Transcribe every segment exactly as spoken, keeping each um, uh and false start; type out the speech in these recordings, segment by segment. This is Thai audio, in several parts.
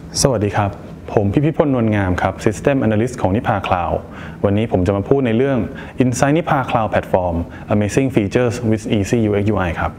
สวัสดีครับผมพิพิพลนวลงามครับ System Analyst ของนิพา Cloud วันนี้ผมจะมาพูดในเรื่อง Insight นิพา Cloud Platform Amazing Features with Easy ยู เอ็กซ์ ยู ไอ ครับ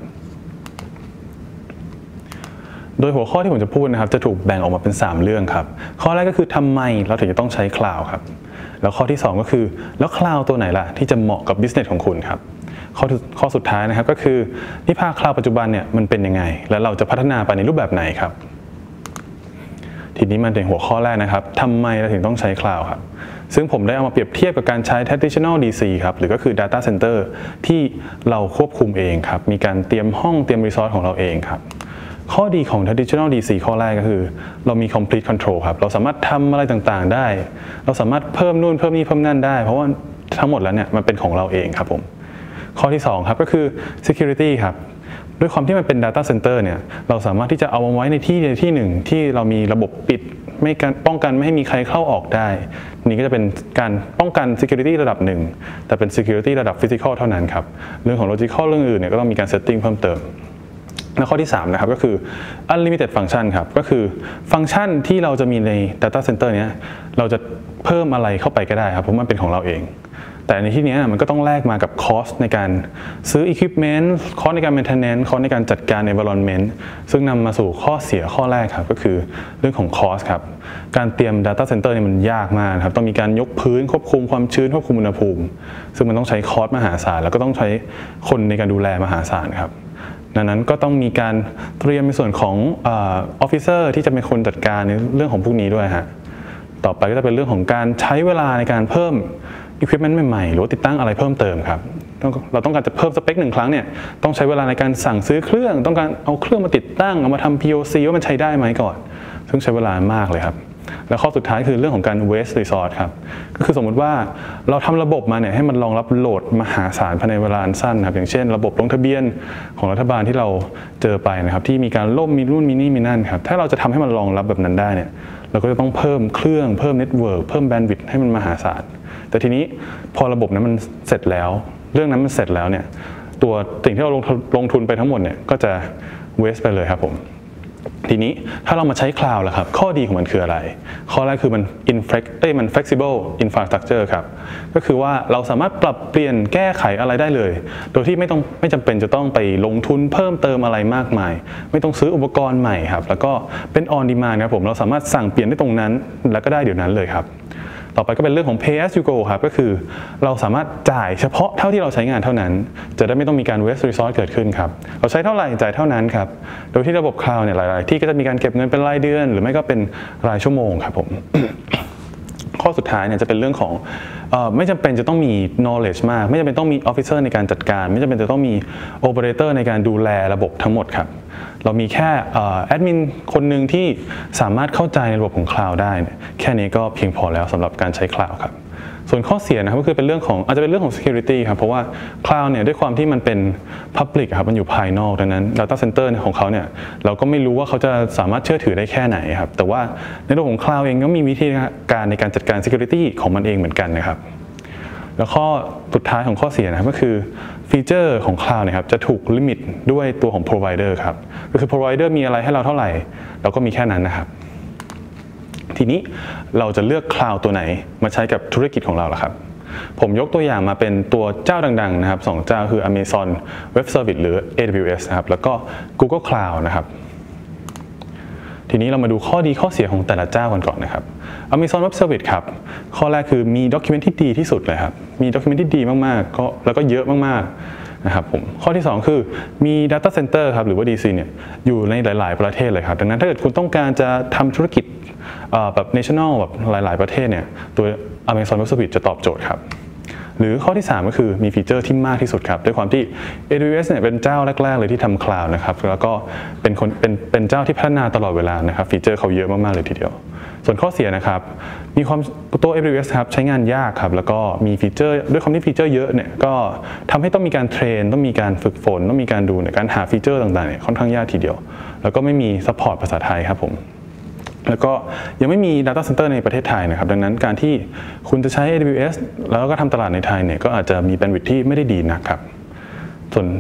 โดยหัวข้อที่ผมจะพูดนะครับจะถูกแบ่งออกมาเป็นสามเรื่องครับข้อแรกก็คือทำไมเราถึงจะต้องใช้ Cloud ครับแล้วข้อที่สองก็คือแล้ว Cloud ตัวไหนล่ะที่จะเหมาะกับ Business ของคุณครับข้อข้อสุดท้ายนะครับก็คือนิพา Cloud ปัจจุบันเนี่ยมันเป็นยังไงและเราจะพัฒนาไปในรูปแบบไหนครับทีนี้มันเป็นหัวข้อแรกนะครับทำไมเราถึงต้องใช้ Cloud ครับซึ่งผมได้เอามาเปรียบเทียบกับการใช้ Traditional ดี ซี ครับหรือก็คือ Data Center ที่เราควบคุมเองครับมีการเตรียมห้องเตรียม Resource ของเราเองครับข้อดีของ Traditional ดี ซี ข้อแรกก็คือเรามี Complete Control ครับเราสามารถทำอะไรต่างๆได้เราสามารถเพิ่มนู่นเพิ่มนี่เพิ่มนั่นได้เพราะว่าทั้งหมดแล้วเนี่ยมันเป็นของเราเองครับผมข้อที่สองครับก็คือ Security ครับด้วยความที่มันเป็น Data Center เนี่ยเราสามารถที่จะเอามาไว้ในที่ในที่หนึ่งที่เรามีระบบปิดไม่การป้องกันไม่ให้มีใครเข้าออกได้นี่ก็จะเป็นการป้องกัน Security ระดับหนึ่งแต่เป็น Security ระดับ Physical เท่านั้นครับเรื่องของ Logical เรื่องอื่นเนี่ยก็ต้องมีการ Setting เพิ่มเติมและข้อที่สามนะครับก็คือ Unlimited Function ครับก็คือฟังก์ชันที่เราจะมีใน Data Center เนี้ยเราจะเพิ่มอะไรเข้าไปก็ได้ครับเพราะมันเป็นของเราเองแต่ในที่นี้มันก็ต้องแลกมากับคอสในการซื้อ Equipment คอสในการ Maintenance คอสในการจัดการ Environment ซึ่งนำมาสู่ข้อเสียข้อแรกครับก็คือเรื่องของคอสครับการเตรียม Data Center เนี่ยมันยากมากครับต้องมีการยกพื้นควบคุมความชื้นควบคุมอุณหภูมิซึ่งมันต้องใช้คอสมหาศาลแล้วก็ต้องใช้คนในการดูแลมหาศาลครับดังนั้นก็ต้องมีการเตรียมในส่วนของ Officer ที่จะเป็นคนจัดการในเรื่องของพวกนี้ด้วยฮะต่อไปก็จะเป็นเรื่องของการใช้เวลาในการเพิ่มEquipment ใหม่ๆหรือติดตั้งอะไรเพิ่มเติมครับเราต้องการจะเพิ่มสเปคหนึ่งครั้งเนี่ยต้องใช้เวลาในการสั่งซื้อเครื่องต้องการเอาเครื่องมาติดตั้งเอามาทำ พี โอ ซี ว่ามันใช้ได้ไหมก่อนซึ่งใช้เวลามากเลยครับแล้วข้อสุดท้ายคือเรื่องของการ waste resource ครับก็คือสมมุติว่าเราทำระบบมาเนี่ยให้มันรองรับโหลดมหาศาลภายในเวลาอันสั้นครับอย่างเช่นระบบลงทะเบียนของรัฐบาลที่เราเจอไปนะครับที่มีการล่มมีรุ่นมีนี่มีนั่นครับถ้าเราจะทำให้มันรองรับแบบนั้นได้เนี่ยเราก็จะต้องเพิ่มเครื่องเพิ่มเน็ตเวิร์กเพิ่มแบนด์วิดต์ให้มันมหาศาลแต่ทีนี้พอระบบนั้นมันเสร็จแล้วเรื่องนั้นมันเสร็จแล้วเนี่ยตัวสิ่งที่เราลงลงทุนไปทั้งหมดเนี่ยก็จะเวสไปเลยครับผมทีนี้ถ้าเรามาใช้คลาวด์ล่ะครับข้อดีของมันคืออะไรข้อแรกคือมัน inflex เอ้ยมัน flexible infrastructure ครับก็คือว่าเราสามารถปรับเปลี่ยนแก้ไขอะไรได้เลยโดยที่ไม่ต้องไม่จำเป็นจะต้องไปลงทุนเพิ่มเติมอะไรมากมายไม่ต้องซื้ออุปกรณ์ใหม่ครับแล้วก็เป็น on demand ครับผมเราสามารถสั่งเปลี่ยนได้ตรงนั้นแล้วก็ได้เดี๋ยวนั้นเลยครับต่อไปก็เป็นเรื่องของ pay as you go ครับก็คือเราสามารถจ่ายเฉพาะเท่าที่เราใช้งานเท่านั้นจะได้ไม่ต้องมีการ waste resource เกิดขึ้นครับเราใช้เท่าไหร่จ่ายเท่านั้นครับโดยที่ระบบ cloud เนี่ยหลายๆที่ก็จะมีการเก็บเงินเป็นรายเดือนหรือไม่ก็เป็นรายชั่วโมงครับผม ข้อสุดท้ายเนี่ยจะเป็นเรื่องของไม่จำเป็นจะต้องมี knowledge มากไม่จำเป็นต้องมี officer ในการจัดการไม่จำเป็นจะต้องมี operator ในการดูแลระบบทั้งหมดครับเรามีแค่แอดมินคนหนึ่งที่สามารถเข้าใจในระบบของ Cloud ได้แค่นี้ก็เพียงพอแล้วสำหรับการใช้ Cloud ครับส่วนข้อเสียนะครับก็คือเป็นเรื่องของอาจจะเป็นเรื่องของ security ครับเพราะว่า Cloud เนี่ยด้วยความที่มันเป็น public ครับมันอยู่ภายนอกดังนั้น data center ของเขาเนี่ยเราก็ไม่รู้ว่าเขาจะสามารถเชื่อถือได้แค่ไหนครับแต่ว่าในระบบของ Cloud เองก็มีวิธีการในการจัดการ security ของมันเองเหมือนกันนะครับแล้วข้อสุดท้ายของข้อเสียนะครับก็คือฟีเจอร์ของ Cloud นะครับจะถูกลิมิตด้วยตัวของ Provider ครับก็คือ Provider มีอะไรให้เราเท่าไหร่เราก็มีแค่นั้นนะครับทีนี้เราจะเลือก Cloud ตัวไหนมาใช้กับธุรกิจของเราล่ะครับผมยกตัวอย่างมาเป็นตัวเจ้าดังๆนะครับสองเจ้าคือ Amazon Web Service หรือ เอ ดับเบิลยู เอส นะครับแล้วก็ Google Cloud นะครับทีนี้เรามาดูข้อดีข้อเสียของแต่ละเจ้ากันก่อนนะครับ Amazon Web Service ครับข้อแรกคือมีด็อกิเมนต์ที่ดีที่สุดเลยครับมีด็อกิเมนต์ที่ดีมากๆก็แล้วก็เยอะมากๆนะครับผมข้อที่สองคือมี Data Center ครับหรือว่า ดี ซี เนี่ยอยู่ในหลายๆประเทศเลยครับดังนั้นถ้าเกิดคุณต้องการจะทำธุรกิจแบบ national แบบหลายๆประเทศเนี่ยตัว Amazon Web Service จะตอบโจทย์ครับหรือข้อที่สามก็คือมีฟีเจอร์ที่มากที่สุดครับด้วยความที่ เอ ดับเบิลยู เอส เนี่ยเป็นเจ้าแรกๆเลยที่ทำ Cloud นะครับแล้วก็เป็นคนเป็นเป็นเจ้าที่พัฒนาตลอดเวลานะครับฟีเจอร์เขาเยอะมากๆเลยทีเดียวส่วนข้อเสียนะครับมีความตัว เอ ดับเบิลยู เอส ครับใช้งานยากครับแล้วก็มีฟีเจอร์ด้วยความที่ฟีเจอร์เยอะเนี่ยก็ทำให้ต้องมีการเทรนต้องมีการฝึกฝนต้องมีการดูในการหาฟีเจอร์ต่างๆเนี่ยค่อนข้างยากทีเดียวแล้วก็ไม่มีซัพพอร์ตภาษาไทยครับผมแล้วก็ยังไม่มี Data Center ในประเทศไทยนะครับดังนั้นการที่คุณจะใช้ เอ ดับเบิลยู เอส แล้วก็ทำตลาดในไทยเนี่ยก็อาจจะมีแบนด์วิดท์ที่ไม่ได้ดีนักครับส่วน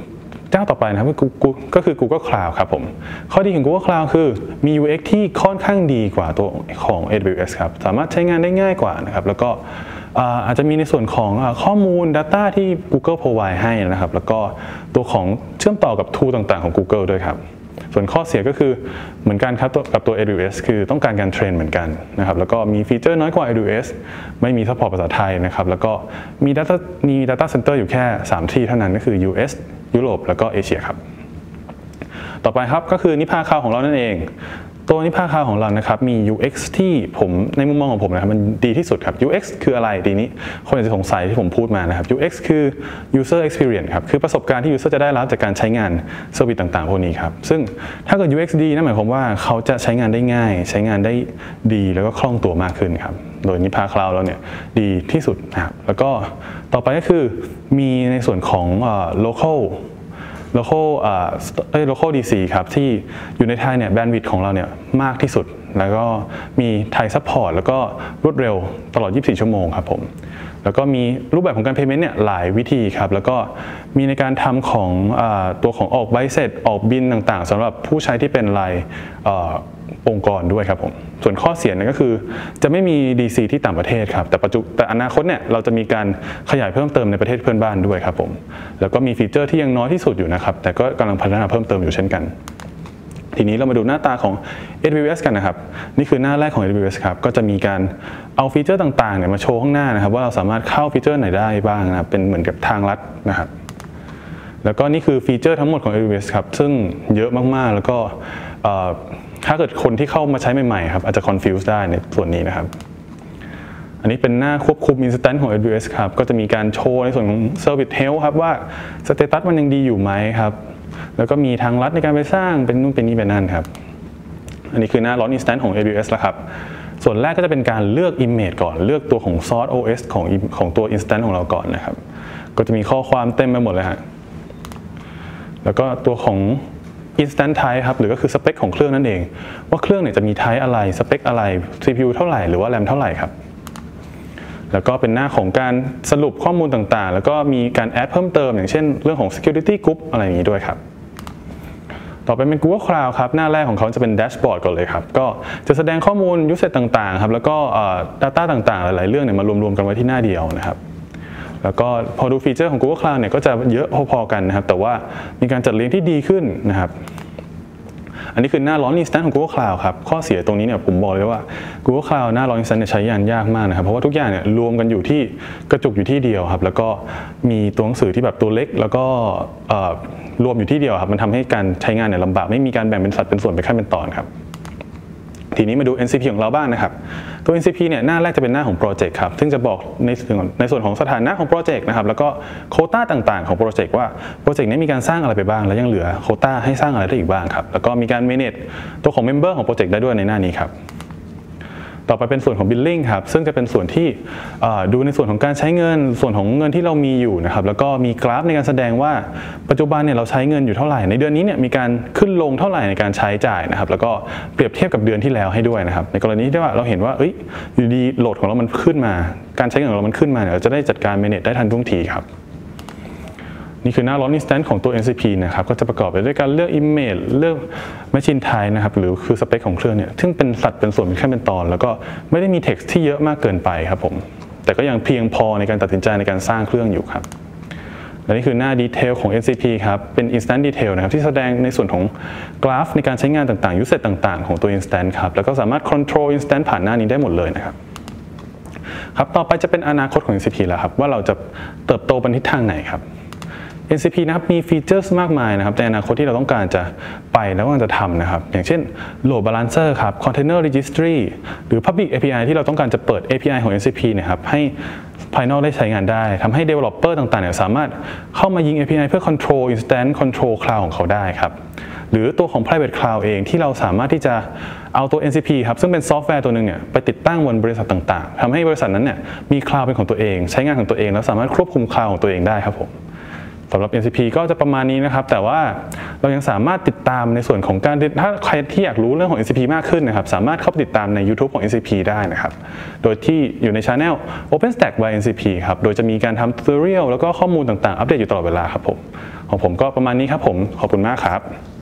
เจ้าต่อไปนะครับก็คือ Google Cloud ครับผมข้อดีของ Google Cloud คือมี ยู เอ็กซ์ ที่ค่อนข้างดีกว่าตัวของ เอ ดับเบิลยู เอส ครับสามารถใช้งานได้ง่ายกว่านะครับแล้วก็อาจจะมีในส่วนของข้อมูล Data ที่ Google provide ให้นะครับแล้วก็ตัวของเชื่อมต่อกับ tool ต่างๆของ Google ด้วยครับส่วนข้อเสียก็คือเหมือนกันครับกับตัว เอ ดับเบิลยู เอส คือต้องการการเทรนเหมือนกันนะครับแล้วก็มีฟีเจอร์น้อยกว่า เอ ดับเบิลยู เอส ไม่มีซัพพอร์ตภาษาไทยนะครับแล้วก็มี Data มี Data Center อยู่แค่สามที่เท่านั้นก็คือ ยู เอส ยุโรปแล้วก็เอเชียครับต่อไปครับก็คือนิพาคาวของเรานั่นเองตัวนิพาคาวของเรานะครับมี ยู เอ็กซ์ ที่ผมในมุมมองของผมนะครับมันดีที่สุดครับ ยู เอ็กซ์ คืออะไรทีนี้คนอาจจะสงสัยที่ผมพูดมานะครับ ยู เอ็กซ์ คือ user experience ครับคือประสบการณ์ที่ user จะได้รับจากการใช้งานเซอร์วิสต่างๆพวกนี้ครับซึ่งถ้าเกิด ยู เอ็กซ์ ดีนั่นหมายความว่าเขาจะใช้งานได้ง่ายใช้งานได้ดีแล้วก็คล่องตัวมากขึ้นครับโดยนิพาคลาวด์เราเนี่ยดีที่สุดนะครับแล้วก็ต่อไปก็คือมีในส่วนของ local local เอ่อ local ดี ซี ครับที่อยู่ในไทยเนี่ยแบนด์วิดต์ของเราเนี่ยมากที่สุดแล้วก็มีไทยซัพพอร์ตแล้วก็รวดเร็วตลอดยี่สิบสี่ชั่วโมงครับผมแล้วก็มีรูปแบบของการ payment เนี่ยหลายวิธีครับแล้วก็มีในการทำของตัวของออกใบเสร็จออกบินต่างๆสำหรับผู้ใช้ที่เป็นรายองค์กรด้วยครับผมส่วนข้อเสียเนี่ยก็คือจะไม่มี ดี ซี ที่ต่างประเทศครับแต่ปัจจุแต่อนาคตเนี่ยเราจะมีการขยายเพิ่มเติมในประเทศเพื่อนบ้านด้วยครับผมแล้วก็มีฟีเจอร์ที่ยังน้อยที่สุดอยู่นะครับแต่ก็กำลังพัฒนาเพิ่มเติมอยู่เช่นกันทีนี้เรามาดูหน้าตาของ เอ ดับเบิลยู เอส กันนะครับนี่คือหน้าแรกของ เอ ดับเบิลยู เอส ครับก็จะมีการเอาฟีเจอร์ต่างๆเนี่ยมาโชว์ข้างหน้านะครับว่าเราสามารถเข้าฟีเจอร์ไหนได้บ้างนะครับเป็นเหมือนกับทางลัดนะครับแล้วก็นี่คือฟีเจอร์ทั้งหมดของ เอ ดับเบิลยู เอส ครับซึ่งเยอะมากๆแล้วก็ถ้าเกิดคนที่เข้ามาใช้ใหม่ๆครับอาจจะ confuse ได้ในส่วนนี้นะครับอันนี้เป็นหน้าควบคุม Instance ของ เอ ดับเบิลยู เอส ครับก็จะมีการโชว์ในส่วนของ Service Health ครับว่า Status มันยังดีอยู่ไหมครับแล้วก็มีทางลัดในการไปสร้างเป็นนู่นเป็นนี่เป็นนั่นครับอันนี้คือหน้า Launch Instance ของ เอ ดับเบิลยู เอส แล้วครับส่วนแรกก็จะเป็นการเลือก Image ก่อนเลือกตัวของ Source โอ เอส ของของตัว Instance ของเราก่อนนะครับก็จะมีข้อความเต็มไปหมดเลยฮะแล้วก็ตัวของ Instant Type ครับหรือก็คือสเปคของเครื่องนั่นเองว่าเครื่องเนี่ยจะมี Type อะไรสเปคอะไร ซี พี ยู เท่าไหร่หรือว่า RAM เท่าไหร่ครับแล้วก็เป็นหน้าของการสรุปข้อมูลต่างๆแล้วก็มีการแอดเพิ่มเติมอย่างเช่นเรื่องของ Security Group อะไรอย่างนี้ด้วยครับต่อไปเป็น Google Cloud ครับหน้าแรกของเขาจะเป็นแดชบอร์ดก่อนเลยครับก็จะแสดงข้อมูล usage ต่างๆครับแล้วก็ data ต่างๆหลายๆเรื่องเนี่ยมารวมๆกันไว้ที่หน้าเดียวนะครับแล้วก็พอดูฟีเจอร์ของ Google Cloud เนี่ยก็จะเยอะพอๆกันนะครับแต่ว่ามีการจัดเรียงที่ดีขึ้นนะครับอันนี้คือหน้า Launch Instance ของ Google Cloud ครับข้อเสียตรงนี้เนี่ยผมบอกเลยว่า Google Cloud หน้า Launch Instance เนี่ยใช้งานยากมากนะครับเพราะว่าทุกอย่างเนี่ยรวมกันอยู่ที่กระจุกอยู่ที่เดียวครับแล้วก็มีตัวหนังสือที่แบบตัวเล็กแล้วก็รวมอยู่ที่เดียวครับมันทำให้การใช้งานเนี่ยลำบากไม่มีการแบ่งเป็นสัดเป็นส่วนเป็นขั้นเป็นตอนครับทีนี้มาดู เอ็น ซี พี ของเราบ้างนะครับตัว เอ็น ซี พี เนี่ยหน้าแรกจะเป็นหน้าของโปรเจกต์ครับซึ่งจะบอกในส่วนในส่วนของสถานะของโปรเจกต์นะครับแล้วก็โควต้าต่างๆของโปรเจกต์ว่าโปรเจกต์นี้มีการสร้างอะไรไปบ้างแล้วยังเหลือโควต้าให้สร้างอะไรได้อีกบ้างครับแล้วก็มีการ manage ตัวของ member ของโปรเจกต์ได้ด้วยในหน้านี้ครับต่อไปเป็นส่วนของ billing ครับซึ่งจะเป็นส่วนที่ดูในส่วนของการใช้เงินส่วนของเงินที่เรามีอยู่นะครับแล้วก็มีกราฟในการแสดงว่าปัจจุบันเนี่ยเราใช้เงินอยู่เท่าไหร่ในเดือนนี้เนี่ยมีการขึ้นลงเท่าไหร่ในการใช้จ่ายนะครับแล้วก็เปรียบเทียบกับเดือนที่แล้วให้ด้วยนะครับในกรณีที่ว่าเราเห็นว่าเอ้ยอยู่ดีโหลดของเรามันขึ้นมาการใช้เงินของเรามันขึ้นมาเนี่ยเราจะได้จัดการ manage ได้ทันท่วงทีครับนี่คือหน้า Launch Instance ของตัว เอ็น ซี พี นะครับก็จะประกอบไปด้วยการเลือก Image เลือก Machine Type นะครับหรือคือสเปคของเครื่องเนี่ยซึ่งเป็นสัดเป็นส่วนเป็นขั้นเป็นตอนแล้วก็ไม่ได้มี text ที่เยอะมากเกินไปครับผมแต่ก็ยังเพียงพอในการตัดสินใจในการสร้างเครื่องอยู่ครับและนี่คือหน้า Detail ของ เอ็น ซี พี ครับเป็น Instant Detail นะครับที่แสดงในส่วนของกราฟในการใช้งานต่างๆ Usage ต่างๆของตัว Instant ครับแล้วก็สามารถ Control Instant ผ่านหน้านี้ได้หมดเลยนะครับครับต่อไปจะเป็นอนาคตของ เอ็น ซี พี แล้วครับว่าเราจะเติบโตไปทิศทางไหนครับเอ็น ซี พี นะครับมีฟีเจอร์มากมายนะครับในอนาคตที่เราต้องการจะไปแล้วก็จะทำนะครับอย่างเช่น Load Balancer ครับ Container Registry หรือ Public เอ พี ไอ ที่เราต้องการจะเปิด เอ พี ไอ ของ เอ็น ซี พี นะครับให้ภายนอกได้ใช้งานได้ทำให้ Developer ต่างๆเนี่ยสามารถเข้ามายิง เอ พี ไอ เพื่อ Control Instant Control Cloud ของเขาได้ครับหรือตัวของ Private Cloud เองที่เราสามารถที่จะเอาตัว เอ็น ซี พี ครับซึ่งเป็นซอฟต์แวร์ตัวหนึ่งเนี่ยไปติดตั้งบนบริษัทต่างๆทำให้บริษัทนั้นเนี่ยมีคลาวด์เป็นของตัวเองใช้งานของตัวเองแล้วสามารถควบคุมคลาวด์ของตัวเองได้ครับผมสำหรับ เอ็น ซี พี ก็จะประมาณนี้นะครับแต่ว่าเรายังสามารถติดตามในส่วนของการถ้าใครที่อยากรู้เรื่องของ เอ็น ซี พี มากขึ้นนะครับสามารถเข้าไปติดตามใน YouTube ของ เอ็น ซี พี ได้นะครับโดยที่อยู่ใน Channel OpenStack by เอ็น ซี พี ครับโดยจะมีการทำ Tutorial แล้วก็ข้อมูลต่างๆอัปเดตอยู่ตลอดเวลาครับผมของผมก็ประมาณนี้ครับผมขอบคุณมากครับ